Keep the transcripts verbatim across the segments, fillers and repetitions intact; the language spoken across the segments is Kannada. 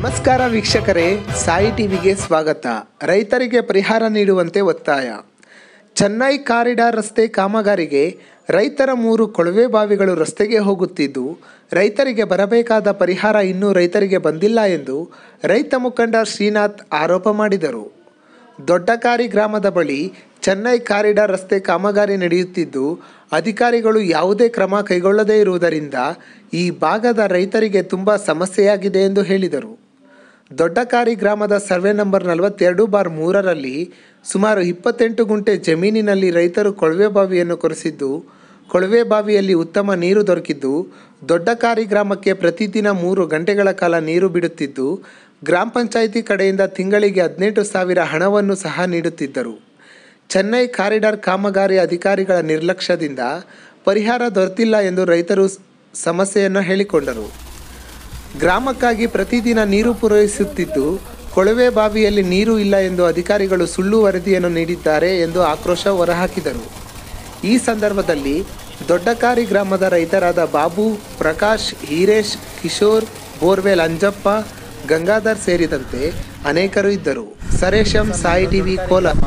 ನಮಸ್ಕಾರ ವೀಕ್ಷಕರೇ, ಸಾಯಿ ಟಿವಿಗೆ ಸ್ವಾಗತ. ರೈತರಿಗೆ ಪರಿಹಾರ ನೀಡುವಂತೆ ಒತ್ತಾಯ. ಚೆನ್ನೈ ಕಾರಿಡಾರ್ ರಸ್ತೆ ಕಾಮಗಾರಿಗೆ ರೈತರ ಮೂರು ಕೊಳವೆ ಬಾವಿಗಳು ರಸ್ತೆಗೆ ಹೋಗುತ್ತಿದ್ದು, ರೈತರಿಗೆ ಬರಬೇಕಾದ ಪರಿಹಾರ ಇನ್ನೂ ರೈತರಿಗೆ ಬಂದಿಲ್ಲ ಎಂದು ರೈತ ಮುಖಂಡ ಶ್ರೀನಾಥ್ ಆರೋಪ ಮಾಡಿದರು. ದೊಡ್ಡಕಾರಿ ಗ್ರಾಮದ ಬಳಿ ಚೆನ್ನೈ ಕಾರಿಡಾರ್ ರಸ್ತೆ ಕಾಮಗಾರಿ ನಡೆಯುತ್ತಿದ್ದು, ಅಧಿಕಾರಿಗಳು ಯಾವುದೇ ಕ್ರಮ ಕೈಗೊಳ್ಳದೇ ಇರುವುದರಿಂದ ಈ ಭಾಗದ ರೈತರಿಗೆ ತುಂಬ ಸಮಸ್ಯೆಯಾಗಿದೆ ಎಂದು ಹೇಳಿದರು. ದೊಡ್ಡಕಾರಿ ಗ್ರಾಮದ ಸರ್ವೆ ನಂಬರ್ ನಲವತ್ತೆರಡು ಬಾರ್ ಮೂರರಲ್ಲಿ ಸುಮಾರು ಇಪ್ಪತ್ತೆಂಟು ಗುಂಟೆ ಜಮೀನಿನಲ್ಲಿ ರೈತರು ಕೊಳವೆ ಬಾವಿಯನ್ನು ಕೊರೆಸಿದ್ದು, ಕೊಳವೆ ಬಾವಿಯಲ್ಲಿ ಉತ್ತಮ ನೀರು ದೊರಕಿದ್ದು, ದೊಡ್ಡಕಾರಿ ಗ್ರಾಮಕ್ಕೆ ಪ್ರತಿದಿನ ಮೂರು ಗಂಟೆಗಳ ಕಾಲ ನೀರು ಬಿಡುತ್ತಿದ್ದು, ಗ್ರಾಮ ಪಂಚಾಯಿತಿ ಕಡೆಯಿಂದ ತಿಂಗಳಿಗೆ ಹದಿನೆಂಟು ಸಾವಿರ ಹಣವನ್ನು ಸಹ ನೀಡುತ್ತಿದ್ದರು. ಚೆನ್ನೈ ಕಾರಿಡಾರ್ ಕಾಮಗಾರಿ ಅಧಿಕಾರಿಗಳ ನಿರ್ಲಕ್ಷ್ಯದಿಂದ ಪರಿಹಾರ ದೊರೆತಿಲ್ಲ ಎಂದು ರೈತರು ಸಮಸ್ಯೆಯನ್ನು ಹೇಳಿಕೊಂಡರು. ಗ್ರಾಮಕ್ಕಾಗಿ ಪ್ರತಿದಿನ ನೀರು ಪೂರೈಸುತ್ತಿದ್ದು, ಕೊಳವೆ ಬಾವಿಯಲ್ಲಿ ನೀರು ಇಲ್ಲ ಎಂದು ಅಧಿಕಾರಿಗಳು ಸುಳ್ಳು ವರದಿಯನ್ನು ನೀಡಿದ್ದಾರೆ ಎಂದು ಆಕ್ರೋಶ ಹೊರಹಾಕಿದರು. ಈ ಸಂದರ್ಭದಲ್ಲಿ ದೊಡ್ಡಕಾರಿ ಗ್ರಾಮದ ರೈತರಾದ ಬಾಬು, ಪ್ರಕಾಶ್, ಹೀರೇಶ್, ಕಿಶೋರ್, ಬೋರ್ವೆಲ್ ಅಂಜಪ್ಪ, ಗಂಗಾಧರ್ ಸೇರಿದಂತೆ ಅನೇಕರು ಇದ್ದರು. ಸರೇಶಂ, ಸಾಯಿ ಟಿವಿ, ಕೋಲಾರ.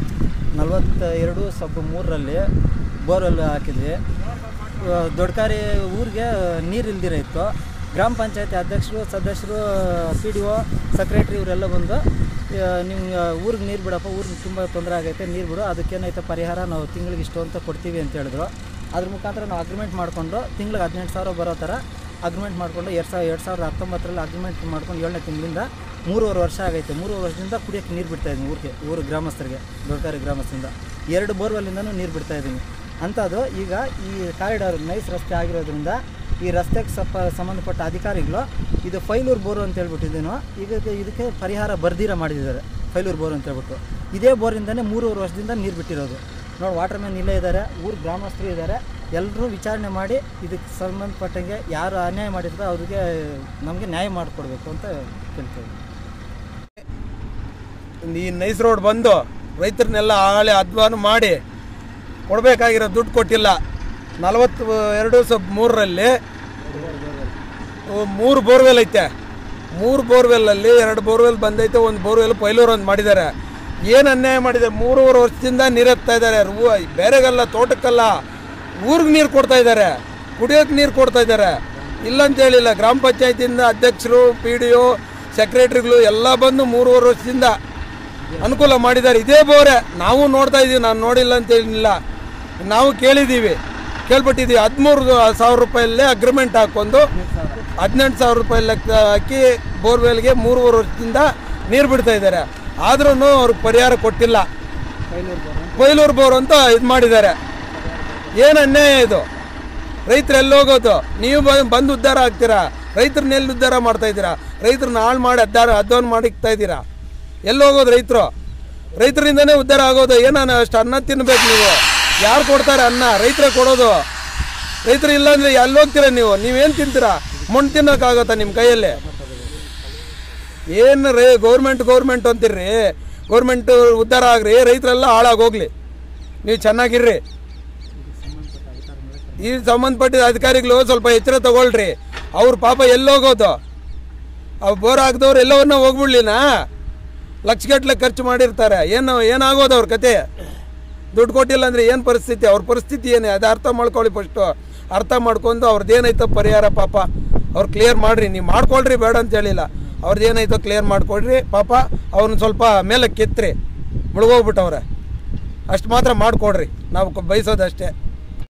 ನಲವತ್ತ ಎರಡು ಸಬ್ ಮೂರರಲ್ಲಿ ಬೋರ್ವೆಲ್ ಹಾಕಿದ್ವಿ. ದೊಡ್ಡಕಾರಿ ಊರಿಗೆ ನೀರು ಇಲ್ದಿರ ಇತ್ತು. ಗ್ರಾಮ ಪಂಚಾಯತಿ ಅಧ್ಯಕ್ಷರು, ಸದಸ್ಯರು, ಪಿ ಡಿ ಒ, ಸೆಕ್ರೆಟ್ರಿ ಇವರೆಲ್ಲ ಬಂದು ನಿಮ್ಗೆ ಊರಿಗೆ ನೀರು ಬಿಡಪ್ಪ, ಊರಿಗೆ ತುಂಬ ತೊಂದರೆ ಆಗೈತೆ, ನೀರು ಬಿಡು, ಅದಕ್ಕೇನೈತೆ ಪರಿಹಾರ ನಾವು ತಿಂಗಳಿಗೆ ಇಷ್ಟು ಅಂತ ಕೊಡ್ತೀವಿ ಅಂತ ಹೇಳಿದ್ರು. ಅದ್ರ ಮುಖಾಂತರ ನಾವು ಅಗ್ರಿಮೆಂಟ್ ಮಾಡಿಕೊಂಡು ತಿಂಗಳಿಗೆ ಹದಿನೆಂಟು ಸಾವಿರ ಬರೋ ಥರ ಅಗ್ರಿಮೆಂಟ್ ಮಾಡಿಕೊಂಡು ಎರಡು ಸಾವಿರ ಎರಡು ಸಾವಿರದ ಹತ್ತೊಂಬತ್ತರಲ್ಲಿ ಅಗ್ರಿಮೆಂಟ್ ಮಾಡ್ಕೊಂಡು ಏಳನೇ ತಿಂಗಳಿಂದ ಮೂರುವರೆ ವರ್ಷ ಆಗೈತೆ. ಮೂರುವರೆ ವರ್ಷದಿಂದ ಕುಡಿಯೋಕ್ಕೆ ನೀರು ಬಿಡ್ತಾಯಿದ್ದೀನಿ ಊರಿಗೆ, ಊರು ಗ್ರಾಮಸ್ಥರಿಗೆ, ದೊಡ್ಡಕಾರಿ ಗ್ರಾಮಸ್ಥರಿಂದ ಎರಡು ಬೋರ್ವೆಲ್ಲಿಂದನೂ ನೀರು ಬಿಡ್ತಾಯಿದ್ದೀನಿ. ಅಂಥದ್ದು ಈಗ ಈ ಕಾರಿಡಾರ್ ನೈಸ್ ರಸ್ತೆ ಆಗಿರೋದ್ರಿಂದ ಈ ರಸ್ತೆಗೆ ಸ್ವಲ್ಪ ಸಂಬಂಧಪಟ್ಟ ಅಧಿಕಾರಿಗಳು ಇದು ಫೈಲೂರು ಬೋರು ಅಂತ ಹೇಳ್ಬಿಟ್ಟಿದ್ದೀನೋ, ಈಗ ಇದಕ್ಕೆ ಪರಿಹಾರ ಬರ್ದಿರ ಮಾಡಿದ್ದಾರೆ. ಫೈಲೂರು ಬೋರು ಅಂತ ಹೇಳ್ಬಿಟ್ಟು ಇದೇ ಬೋರಿಂದನೇ ಮೂರುವರೆ ವರ್ಷದಿಂದ ನೀರು ಬಿಟ್ಟಿರೋದು. ನೋಡಿ, ವಾಟರ್ ಮ್ಯಾನ್ ಇಲ್ಲೇ ಇದ್ದಾರೆ, ಊರು ಗ್ರಾಮಸ್ಥರು ಇದ್ದಾರೆ. ಎಲ್ಲರೂ ವಿಚಾರಣೆ ಮಾಡಿ ಇದಕ್ಕೆ ಸಂಬಂಧಪಟ್ಟಂಗೆ ಯಾರು ಅನ್ಯಾಯ ಮಾಡಿದ್ರೆ ಅವ್ರಿಗೆ ನಮಗೆ ನ್ಯಾಯ ಮಾಡಿಕೊಡ್ಬೇಕು ಅಂತ ಕೇಳ್ತೇವೆ. ಈ ನೈಸ್ ರೋಡ್ ಬಂದು ರೈತರನ್ನೆಲ್ಲ ಆಳೆ ಅಧ್ವಾನ ಮಾಡಿ ಕೊಡಬೇಕಾಗಿರೋ ದುಡ್ಡು ಕೊಟ್ಟಿಲ್ಲ. ನಲವತ್ತು ಎರಡು ಸಬ್ ಮೂರರಲ್ಲಿ ಮೂರು ಬೋರ್ವೆಲ್ ಐತೆ. ಮೂರು ಬೋರ್ವೆಲ್ಲಲ್ಲಿ ಎರಡು ಬೋರ್ವೆಲ್ ಬಂದೈತೆ, ಒಂದು ಬೋರ್ವೆಲ್ ಪೈಲೂರು ಅಂತ ಮಾಡಿದ್ದಾರೆ. ಏನು ಅನ್ಯಾಯ ಮಾಡಿದ್ದಾರೆ? ಮೂರುವರೆ ವರ್ಷದಿಂದ ನೀರು ಎತ್ತಾ ಇದ್ದಾರೆ. ಬೇರೆಗಲ್ಲ, ತೋಟಕ್ಕಲ್ಲ, ಊರಿಗೆ ನೀರು ಕೊಡ್ತಾ ಇದ್ದಾರೆ, ಕುಡಿಯೋಕ್ಕೆ ನೀರು ಕೊಡ್ತಾ ಇದ್ದಾರೆ. ಇಲ್ಲಂತ ಹೇಳಿಲ್ಲ. ಗ್ರಾಮ ಪಂಚಾಯತಿಯಿಂದ ಅಧ್ಯಕ್ಷರು, ಪಿ ಡಿ ಒ, ಸೆಕ್ರೆಟ್ರಿಗಳು ಎಲ್ಲ ಬಂದು ಮೂರುವರೆ ವರ್ಷದಿಂದ ಅನುಕೂಲ ಮಾಡಿದ್ದಾರೆ. ಇದೇ ಬೋರೆ ನಾವು ನೋಡ್ತಾ ಇದ್ದೀವಿ, ನಾನು ನೋಡಿಲ್ಲ ಅಂತ ಏನಿಲ್ಲ, ನಾವು ಕೇಳಿದ್ದೀವಿ, ಕೇಳ್ಬಿಟ್ಟಿದ್ದೀವಿ. ಹದಿಮೂರು ಸಾವಿರ ರೂಪಾಯಲ್ಲೇ ಅಗ್ರಿಮೆಂಟ್ ಹಾಕೊಂಡು ಹದಿನೆಂಟು ಸಾವಿರ ರೂಪಾಯಿ ಲೆಕ್ಕ ಹಾಕಿ ಬೋರ್ವೆಲ್ಗೆ ಮೂರುವರೆ ವರ್ಷದಿಂದ ನೀರು ಬಿಡ್ತಾ ಇದ್ದಾರೆ. ಆದ್ರೂ ಅವ್ರಿಗೆ ಪರಿಹಾರ ಕೊಟ್ಟಿಲ್ಲ. ಕೊಯ್ಲೂರು ಬೋರ್ ಅಂತ ಇದು ಮಾಡಿದ್ದಾರೆ. ಏನು ಅನ್ಯಾಯ ಇದು? ರೈತರು ಎಲ್ಲಿ ಹೋಗೋದು? ನೀವು ಬಂದು ಉದ್ಧಾರ ಆಗ್ತೀರಾ? ರೈತರನ್ನ ಎಲ್ಲಿ ಉದ್ಧಾರ ಮಾಡ್ತಾ ಇದ್ದೀರಾ? ರೈತರನ್ನ ಹಾಳು ಮಾಡಿ ಅದ್ದಾರ ಅಧ್ವಾನ ಮಾಡಿಕ್ತಾ ಇದ್ದೀರಾ. ಎಲ್ಲಿ ಹೋಗೋದು ರೈತರು? ರೈತರಿಂದನೇ ಉದ್ಧಾರ ಆಗೋದು. ಏನಾನ ಅಷ್ಟು ಅನ್ನ ತಿನ್ಬೇಕು ನೀವು. ಯಾರು ಕೊಡ್ತಾರೆ ಅನ್ನ? ರೈತರೇ ಕೊಡೋದು. ರೈತರು ಇಲ್ಲಾಂದರೆ ಎಲ್ಲಿ ಹೋಗ್ತೀರಾ ನೀವು? ನೀವೇನು ತಿಂತೀರಾ? ಮಣ್ಣು ತಿನ್ನೋಕ್ಕಾಗತ್ತಾ ನಿಮ್ಮ ಕೈಯಲ್ಲಿ? ಏನು ರೇ ಗೌರ್ಮೆಂಟ್ ಗೌರ್ಮೆಂಟ್ ಅಂತೀರ್ರಿ. ಗೌರ್ಮೆಂಟು ಉದ್ಧಾರ ಆಗ್ರಿ, ರೈತರೆಲ್ಲ ಹಾಳಾಗೋಗ್ಲಿ, ನೀವು ಚೆನ್ನಾಗಿರ್ರಿ. ಈ ಸಂಬಂಧಪಟ್ಟ ಅಧಿಕಾರಿಗಳು ಸ್ವಲ್ಪ ಎಚ್ಚರ ತಗೊಳ್ರಿ. ಅವ್ರ ಪಾಪ ಎಲ್ಲೋಗೋದು? ಅವು ಬೋರ್ ಹಾಕಿದವ್ರು ಎಲ್ಲವನ್ನ ಹೋಗ್ಬಿಡ್ಲಿನಾ? ಲಕ್ಷಗಟ್ಟಲೆ ಖರ್ಚು ಮಾಡಿರ್ತಾರೆ. ಏನು ಏನಾಗೋದು ಅವ್ರ ಕತೆ? ದುಡ್ಡು ಕೊಟ್ಟಿಲ್ಲ ಅಂದರೆ ಏನು ಪರಿಸ್ಥಿತಿ? ಅವ್ರ ಪರಿಸ್ಥಿತಿ ಏನೇ ಅದು ಅರ್ಥ ಮಾಡ್ಕೊಳ್ಳಿ. ಫಸ್ಟು ಅರ್ಥ ಮಾಡ್ಕೊಂಡು ಅವ್ರದ್ದು ಏನೈತೋ ಪರಿಹಾರ ಪಾಪ ಅವ್ರು ಕ್ಲಿಯರ್ ಮಾಡಿರಿ. ನೀವು ಮಾಡ್ಕೊಳ್ರಿ, ಬೇಡ ಅಂತ ಹೇಳಿಲ್ಲ. ಅವ್ರದ್ದು ಏನೈತೋ ಕ್ಲಿಯರ್ ಮಾಡಿಕೊಡ್ರಿ ಪಾಪ. ಅವ್ರನ್ನ ಸ್ವಲ್ಪ ಮೇಲೆ ಕೆತ್ತರಿ, ಮುಳುಗೋಗ್ಬಿಟ್ಟವ್ರೆ. ಅಷ್ಟು ಮಾತ್ರ ಮಾಡಿಕೊಡ್ರಿ, ನಾವು ಬಯಸೋದಷ್ಟೇ.